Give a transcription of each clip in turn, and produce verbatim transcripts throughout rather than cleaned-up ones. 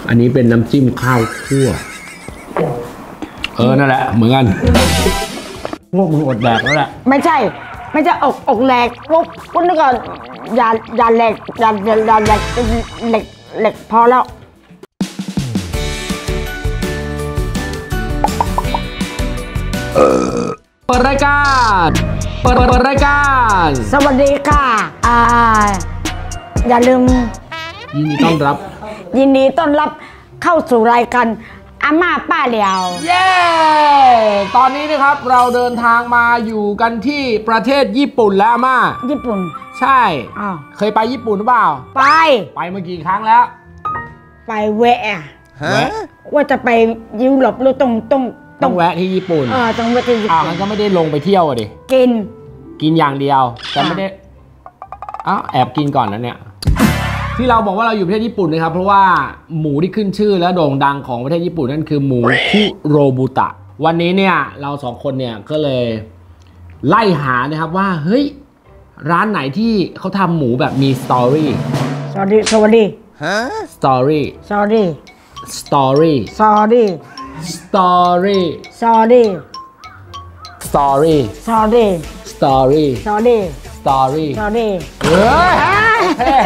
อันนี้เป็นน้ำจิ้มข้าวคั่วเออนั่นแหละเหมือนกันพวกมึงอดแดกแล้วแหละไม่ใช่ไม่ใช่อกอกแหลกพวกคุณนึกก่อนอย่าอย่าแหลกอย่าอย่าแหลกเหล็กเหล็กพอแล้วเปิดรายการเปิดเปิดรายการสวัสดีค่ะอ่าอย่าลืมยินดีต้อนรับยินดีต้อนรับเข้าสู่รายการอาม่าป้าเหลียวเย้ตอนนี้นะครับเราเดินทางมาอยู่กันที่ประเทศญี่ปุ่นแล้วอาม่าญี่ปุ่นใช่เคยไปญี่ปุ่นหรือเปล่าไปไปมากี่ครั้งแล้วไปแวะว่าจะไปยุโรปหรือตรงตรงต้องแวะที่ญี่ปุ่นเออต้องแวะที่ญี่ปุ่นอ่ามันก็ไม่ได้ลงไปเที่ยวดิกินกินอย่างเดียวแต่ไม่ได้อ้าวแอบกินก่อนนะเนี่ยที่เราบอกว่าเราอยู่ประเทศญี่ปุ่นนะครับเพราะว่าหมูที่ขึ้นชื่อและโด่งดังของประเทศญี่ปุ่นนั่นคือหมูคุโรบุตะวันนี้เนี่ยเราสองคนเนี่ยก็เลยไล่หานะครับว่าเฮ้ยร้านไหนที่เขาทำหมูแบบมีสตอรี่สวัสดีสวัสดีฮะสตอรี่สวัสดีสตอรี่สวัสดีสตอรี่สวัสดีสตอรี่สวัสดีสตอรี่สวัสดีสตอรี่สวัสดีเฮ้ย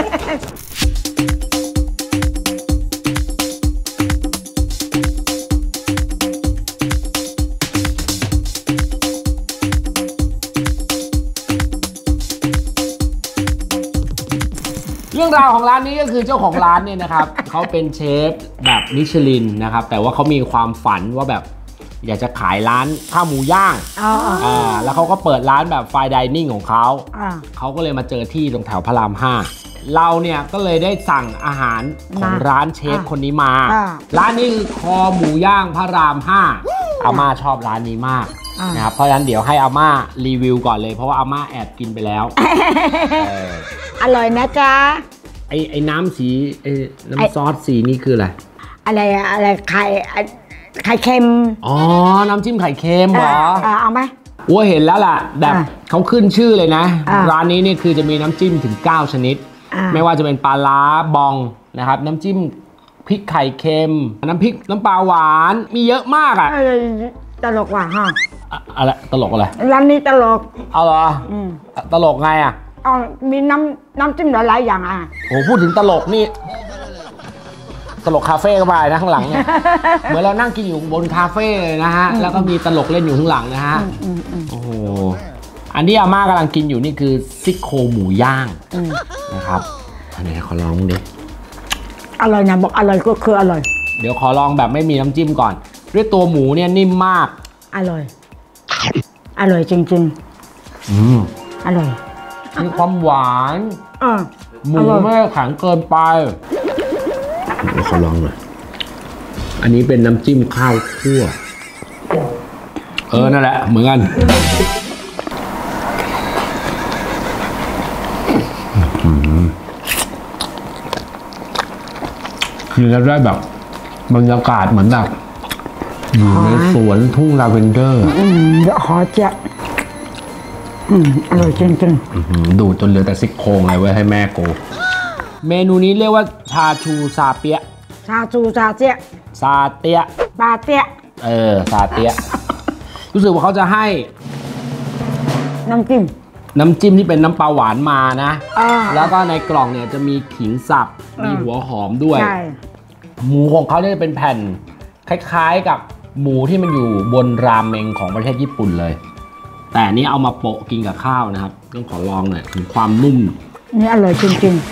เรื่องราวของร้านนี้ก็คือเจ้าของร้านเนี่ยนะครับเขาเป็นเชฟแบบมิชลินนะครับแต่ว่าเขามีความฝันว่าแบบอยากจะขายร้านข้าวหมูย่างอ่าแล้วเขาก็เปิดร้านแบบไฟน์ไดนิ่งของเขาเขาก็เลยมาเจอที่ตรงแถวพระรามห้าเราเนี่ยก็เลยได้สั่งอาหารของร้านเชฟคนนี้มาร้านนี้คือคอหมูย่างพระรามห้าอาม่าชอบร้านนี้มากนะครับเพราะฉะนั้นเดี๋ยวให้อาม่ารีวิวก่อนเลยเพราะว่าอาม่าแอบกินไปแล้วอร่อยนะจ๊ะไอ้ไอ้น้ำสีไอ้น้ำซอสสีนี่คืออะไรอะไรอะไรไข่ไข่เค็มอ๋อน้ำจิ้มไข่เค็มเหรอเอาไหมอ้วเห็นแล้วล่ะแบบเขาขึ้นชื่อเลยนะร้านนี้เนี่ยคือจะมีน้ำจิ้มถึงเก้าชนิดไม่ว่าจะเป็นปลาล้าบองนะครับน้ำจิ้มพริกไข่เค็มน้ำพริกน้ำปลาหวานมีเยอะมากอ่ะตลกว่ะฮะอะไรตลกอะไรร้านนี้ตลกเอาเหรอตลกไงอ่ะอ๋อมีน้ำน้ำจิ้มหลายๆอย่างอ่ะโอ้พูดถึงตลกนี่ตลกคาเฟ่ก็มานะข้างหลังเนี่ยเหมือนเรานั่งกินอยู่บนคาเฟ่เลยนะฮะแล้วก็มีตลกเล่นอยู่ข้างหลังนะฮะโอ้โหอันที่อาม่ากำลังกินอยู่นี่คือซี่โครงหมูย่างนะครับอันนี้ขอลองดิอร่อยนะบอกอร่อยก็คืออร่อยเดี๋ยวขอลองแบบไม่มีน้ำจิ้มก่อนด้วยตัวหมูเนี่ยนิ่มมากอร่อยอร่อยจริงๆอืมอร่อยมีความหวานหมูไม่แข็งเกินไปเดี๋ยวขอลองหน่อยอันนี้เป็นน้ำจิ้มข้าวคั่วเออนั่นแหละเหมือนกันคือเราได้แบบบรรยากาศเหมือนแบบอยู่ในสวนทุ่งลาเวนเดอร์เดี๋ยวขอเจ๊ะอร่อยจริงๆดูจนเหลือแต่ซี่โครงเลยไว้ให้แม่โกเมนูนี้เรียกว่าชาชูซาเปียะชาชูซาเจี๊ยซาเตียปาเตี้ยเออซาเตียรู้สึกว่าเขาจะให้น้ำจิ้มน้ำจิ้มที่เป็นน้ำปลาหวานมานะแล้วก็ในกล่องเนี่ยจะมีขิงสับมีหัวหอมด้วยหมูของเขาเนี่ยเป็นแผ่นคล้ายๆกับหมูที่มันอยู่บนรามเมงของประเทศญี่ปุ่นเลยแต่อันนี้เอามาโปะกินกับข้าวนะครับต้องขอลองหน่อยถึงความนุ่มนี่อร่อยจริง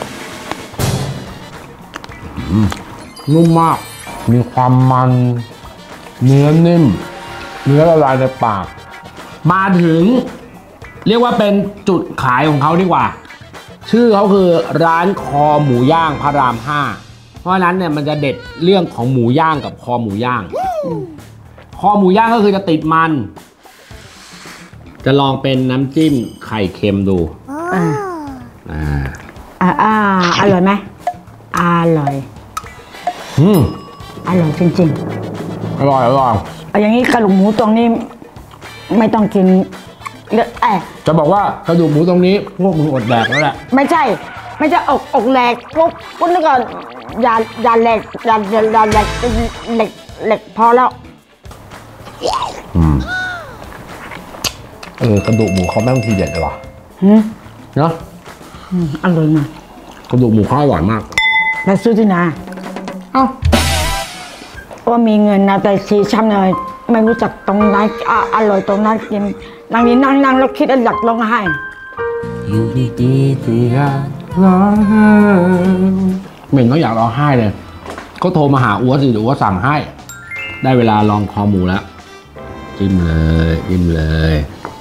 ๆนุ่มมากมีความมันเนื้อนิ่มเนื้อละลายในปากมาถึงเรียกว่าเป็นจุดขายของเขาดีกว่าชื่อเขาคือร้านคอหมูย่างพระรามห้าเพราะฉะนั้นเนี่ยมันจะเด็ดเรื่องของหมูย่างกับคอหมูย่างคอหมูย่างก็คือจะติดมันจะลองเป็นน้ำจิ้มไข่เค็มดูอ่าอ่าอ่าอร่อยไหมอร่อยอืมอร่อยจริงๆอร่อยอร่อยอย่างนี้กระดูกหมูตรงนี้ไม่ต้องกินเออจะบอกว่ากระดูกหมูตรงนี้พวกมึงอดแดกแล้วแหละไม่ใช่ไม่ใช่อกอกแหลกปุ๊บปุ๊บนึกก่อนอย่าอย่าแหลกอย่าอย่าอย่าแหลกเหล็กเหล็กพอแล้วอืมเออกระดูกหมูเขาแม่งทีเด็ดเลยว่ะเนาะอร่อยมากกระดูกหมูเขาอร่อยมากแล้วซื้อที่ไหนเอ้าว่ามีเงินนะแต่ชีช้ำเลยไม่รู้จักตรงไหนอร่อยตรงนั้นกินนั่งนี้นั่งนั่งแล้วคิดอยากร้องไห้อยู่ดีๆที่อยากร้องไห้เหม็นก็อยากร้องไห้เลยก็โทรมาหาอัวสิหรือว่าสั่งให้ได้เวลาลองคอหมูแล้วจิ้มเลยจิ้มเลย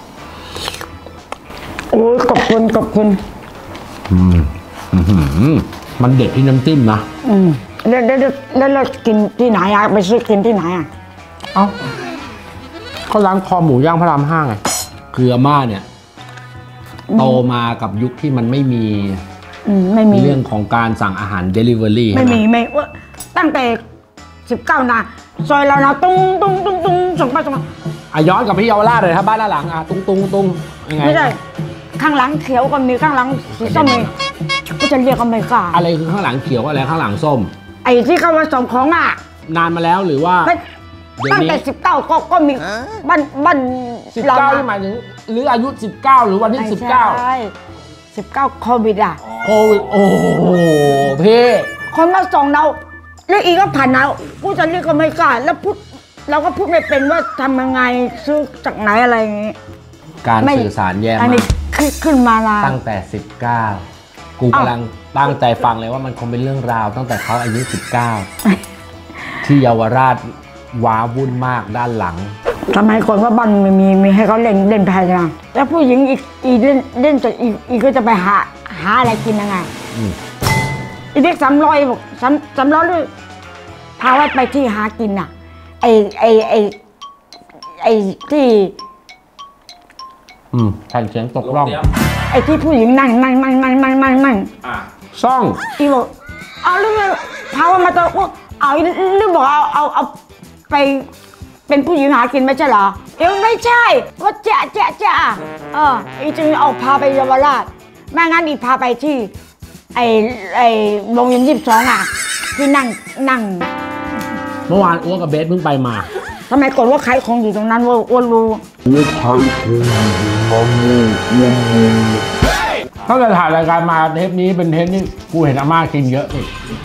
โอ้ยขอบคุณขอบคุณอืมมันเด็ดที่น้ำจิ้มนะอืมแล้วแล้วแล้วเรากินที่ไหนอะไปซื้อกินที่ไหนอะเอ้าก็ร้านคอหมูย่างพระรามห้าไงคืออาม่าเนี่ยโตมากับยุคที่มันไม่มีไม่มีเรื่องของการสั่งอาหาร Delivery ไม่มีไม่ว่าตั้งแต่สิบเก้านะซอยเรานะตุ้งตุ้งตุ้งตุ้งส่งไปส่งมาอ่ะย้อนกับพี่เยาวราชเลยครับบ้านด้านหลังอ่ะตุ้งตุ้งตุ้งยังไงไม่ใช่ข้างหลังเขียวก็มีข้างหลังสีส้มมีก็จะเรียกก็ไม่กล้าอะไรคือข้างหลังเขียวอะไรข้างหลังส้มไอ้ที่เขามาส่งของอ่ะนานมาแล้วหรือว่าตั้งแต่สิบเก้าก็ก็มีบ้านบ้านสิบเก้าที่หมายถึงหรืออายุสิบเก้าหรือวันที่สิบเก้าใช่สิบเก้าโควิดอ่ะโควิดโอ้โหเพ่คนมาส่งเราแล้วอีกก็ผ่านเราพูดจะเรียกก็ไม่กล้าแล้วพูดเราก็พูดไม่เป็นว่าทำยังไงซื้อจากไหนอะไรอย่างงี้การสื่อสารแย่มากขึ้นมาตั้งแต่สิบเก้ากูกำลังตั้งใจฟังเลยว่ามันคงเป็นเรื่องราวตั้งแต่เขาอายุสิบเก้าที่เยาวราชว้าวุ่นมากด้านหลังทำไมคนว่าบ้านมีมีมีให้เขาเล่นเล่นแพร่ยังแล้วผู้หญิงอีกอีเล่นเล่นจะอีอีก็จะไปหาหาอะไรกินยังไงอีเด็กสามร้อยบอกสามสามร้อยด้วยพาว่าไปที่หากินอ่ะไอไอไอไอที่อืมแผ่นเสียงตกร่องไอที่ผู้หญิงนั่งนั่งนั่งนั่งนั่งนั่งนั่งซ่องอีบอกเอาเรื่องพาว่ามาตัวเอาเรื่องบอกเอาเอาเอาไปเป็นผู้หญิงหากินไม่ใช่เหรอเออไม่ใช่ว่าเจ๊ะเจ๊ะเจ๊ะเอออีจึงเอาพาไปเยาวราชแม่งั้นอีพาไปที่ไอไอโรงเรียนยี่สิบสองอ่ะที่นั่งนั่งเมื่อวานอ้วกับเบสเพิ่งไปมาทำไมกดว่าขายของอยู่ตรงนั้นว่าอ้วนรู้ว่าขายของอยู่ตรงนั้นอ้วนรู้ถ้าจะถ่ายรายการมาเทปนี้เป็นเทปนี้กูเห็นอาม่ากินเยอะสุด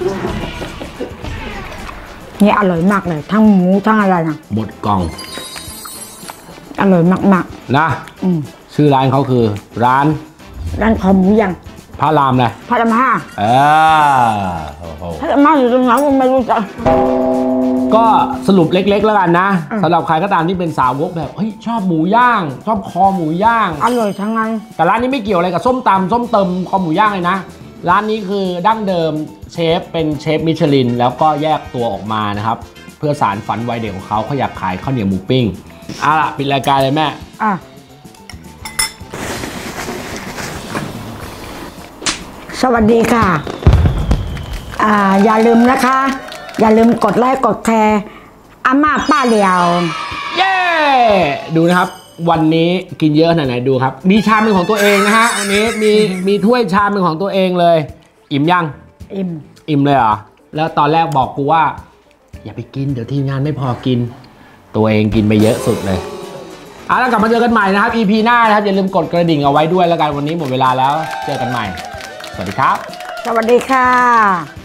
นี่อร่อยมากเลยทั้งหมูทั้งอะไรนะหมดกล่องอร่อยมากๆนะชื่อร้านเขาคือร้านร้านคอหมูย่างพระรามเลยพระรามห้าเออพระรามห้าอยู่ตรงไหนผมไม่รู้จักก็สรุปเล็กๆแล้วกันนะสำหรับใครก็ตามที่เป็นสาวกแบบเฮ้ยชอบหมูย่างชอบคอหมูย่างอร่อยทั้งนั้นแต่ร้านนี้ไม่เกี่ยวอะไรกับส้มตำส้มเติมคอหมูย่างเลยนะร้านนี้คือดั้งเดิมเชฟเป็นเชฟมิชลินแล้วก็แยกตัวออกมานะครับเพื่อสารฝันวัยเด็กของเขาเขาอยากขายข้าวเหนียวหมูปิ้งอ่ะล่ะปิดรายการเลยแม่อ่ะสวัสดีค่ะอ่าอย่าลืมนะคะอย่าลืมกดไลค์กดแชร์อาม่าป้าเหลียวเย้ดูนะครับวันนี้กินเยอะขนาดไหนดูครับมีชามเป็นของตัวเองนะฮะวันนี้มีมีถ้วยชามเป็นของตัวเองเลยอิ่มยังอิ่มอิ่มเลยเหรอแล้วตอนแรกบอกกูว่าอย่าไปกินเดี๋ยวทีมงานไม่พอกินตัวเองกินไปเยอะสุดเลยอ่ะแล้วกลับมาเจอกันใหม่นะครับ อี พี หน้านะครับอย่าลืมกดกระดิ่งเอาไว้ด้วยแล้วกันวันนี้หมดเวลาแล้วเจอกันใหม่สวัสดีครับสวัสดีค่ะ